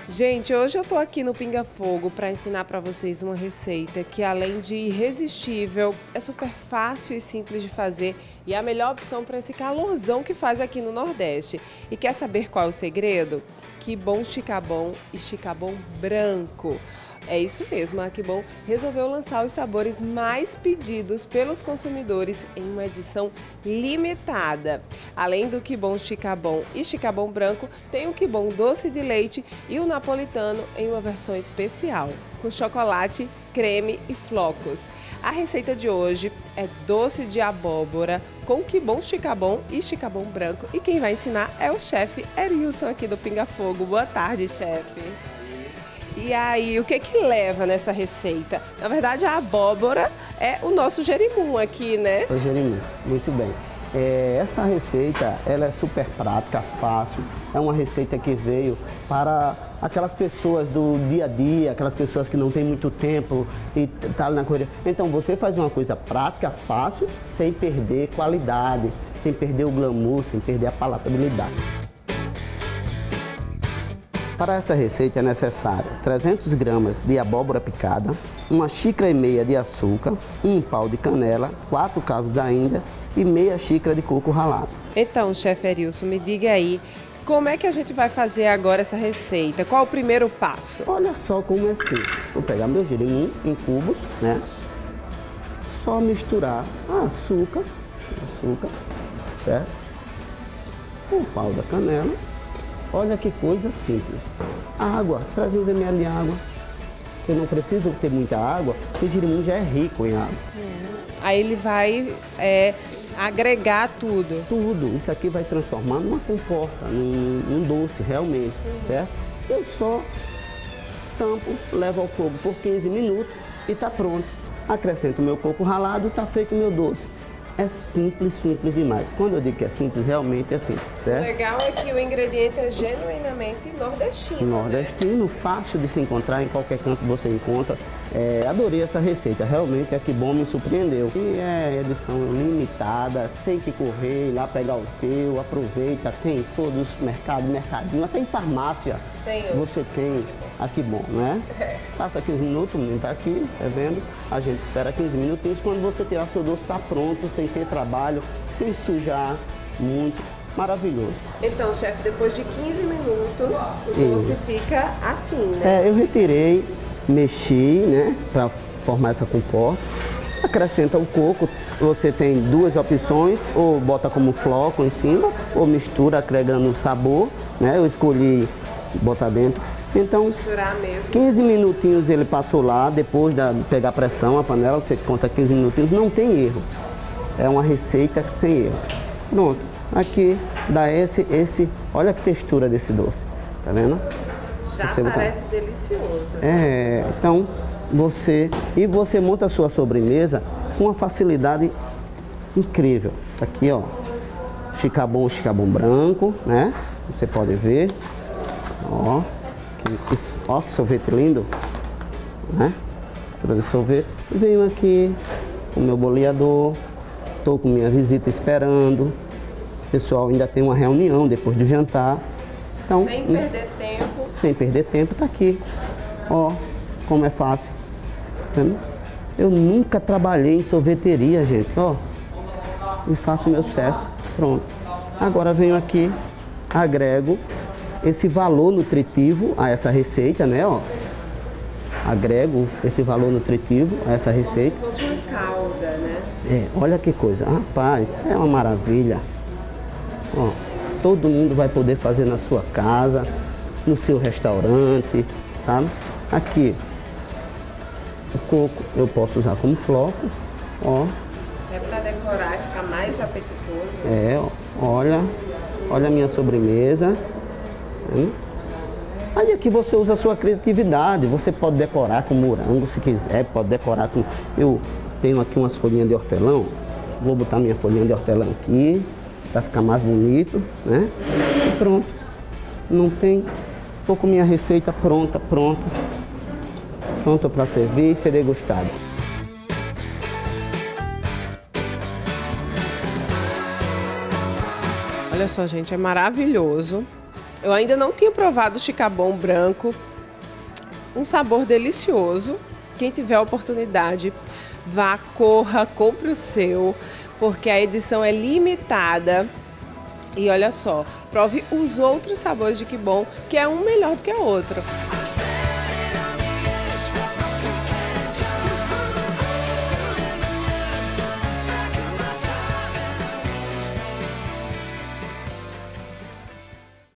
Gente, hoje eu tô aqui no Pinga Fogo para ensinar para vocês uma receita que, além de irresistível, é super fácil e simples de fazer e é a melhor opção para esse calorzão que faz aqui no Nordeste. E quer saber qual é o segredo? Quibom Chicabom e Chicabom branco. É isso mesmo, a Quibom resolveu lançar os sabores mais pedidos pelos consumidores em uma edição limitada. Além do Quibom Chicabom e Chicabom branco, tem o Quibom doce de leite e o napolitano em uma versão especial, com chocolate, creme e flocos. A receita de hoje é doce de abóbora com Quibom Chicabom e Chicabom branco. E quem vai ensinar é o chefe Erilson aqui do Pinga Fogo. Boa tarde, chefe. E aí, o que leva nessa receita? Na verdade, a abóbora é o nosso jerimum aqui, né? O jerimum, muito bem. Essa receita, ela é super prática, fácil. É uma receita que veio para aquelas pessoas do dia a dia, aquelas pessoas que não têm muito tempo e tá na correria. Então, você faz uma coisa prática, fácil, sem perder qualidade, sem perder o glamour, sem perder a palatabilidade. Para esta receita é necessário 300 gramas de abóbora picada, 1,5 xícaras de açúcar, 1 pau de canela, 4 cravos da Índia e meia xícara de coco ralado. Então, chefe Erilson, me diga aí, como é que a gente vai fazer agora essa receita? Qual o primeiro passo? Olha só como é simples. Vou pegar meu jerimum em cubos, né? Só misturar açúcar, certo? Um pau da canela. Olha que coisa simples. Água, 300 ml de água. Eu não preciso ter muita água, porque o jerimum já é rico em água. Aí ele vai agregar tudo. Tudo. Isso aqui vai transformar numa comporta, num doce, realmente, certo? Eu só tampo, levo ao fogo por 15 minutos e está pronto. Acrescento o meu coco ralado, está feito o meu doce. É simples, simples demais. Quando eu digo que é simples, realmente é simples, certo? O legal é que o ingrediente é genuinamente nordestino. Nordestino, né? Fácil de se encontrar, em qualquer canto você encontra. Adorei essa receita, realmente a Quibom me surpreendeu. E é edição limitada, tem que correr, ir lá pegar o teu, aproveita, tem em todos os mercados, mercadinho, até em farmácia. Você tem a Quibom, né? Passa 15 minutos, o menino tá aqui, tá vendo? A gente espera 15 minutinhos, quando você tem o seu doce, tá pronto, sem ter trabalho, sem sujar muito. Maravilhoso. Então, chefe, depois de 15 minutos, o doce fica assim, né? Eu retirei, mexi, né, para formar essa comporta. Acrescenta o coco, você tem duas opções, ou bota como floco em cima, ou mistura, agregando sabor, né? Eu escolhi botar dentro. Então, misturar mesmo. 15 minutinhos ele passou lá, depois de pegar pressão, a panela, você conta 15 minutinhos, não tem erro. É uma receita sem erro. Pronto, aqui dá olha a textura desse doce, tá vendo? Já parece delicioso. Então, você monta a sua sobremesa com uma facilidade incrível. Aqui, ó, Chicabom branco, né? Você pode ver, ó. Ó, que sorvete lindo, né? Mistura de sorvete. Venho aqui com o meu boleador, estou com minha visita esperando. O pessoal ainda tem uma reunião depois do jantar. Então, sem perder tempo. Sem perder tempo, tá aqui. Ó, como é fácil. Eu nunca trabalhei em sorveteria, gente, ó. E faço o meu sucesso. Pronto. Agora venho aqui, agrego esse valor nutritivo a essa receita, né, ó. Agrego esse valor nutritivo a essa receita. Como se fosse uma calda, né? Olha que coisa. Rapaz, é uma maravilha. Ó, todo mundo vai poder fazer na sua casa, no seu restaurante, sabe? Aqui, o coco eu posso usar como floco, ó. É para decorar e ficar mais apetitoso. Olha a minha sobremesa. Aí aqui você usa a sua criatividade, você pode decorar com morango se quiser, pode decorar com... Eu tenho aqui umas folhinhas de hortelã, vou botar minha folhinha de hortelã aqui, para ficar mais bonito, né? E pronto, não tem... Tô com minha receita pronta para servir e ser degustado. Olha só, gente, é maravilhoso. Eu ainda não tinha provado o chicabon branco. Um sabor delicioso. Quem tiver a oportunidade, vá, corra, compre o seu, porque a edição é limitada. E olha só, prove os outros sabores de Kibon, que é um melhor do que o outro.